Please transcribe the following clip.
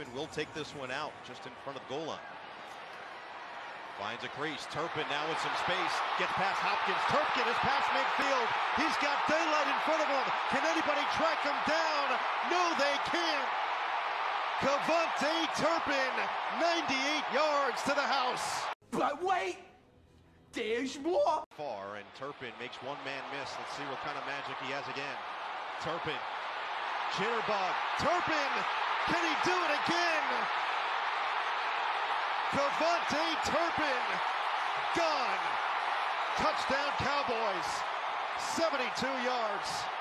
Turpin will take this one out just in front of the goal line. Finds a crease. Turpin now with some space. Gets past Hopkins. Turpin is past midfield. He's got daylight in front of him. Can anybody track him down? No, they can't. Turpin, 98 yards to the house. But wait, there's more. Far, and Turpin makes one man miss. Let's see what kind of magic he has again. Turpin, jitterbug. Turpin, can he do it again? Turpin, gone. Touchdown Cowboys, 72 yards.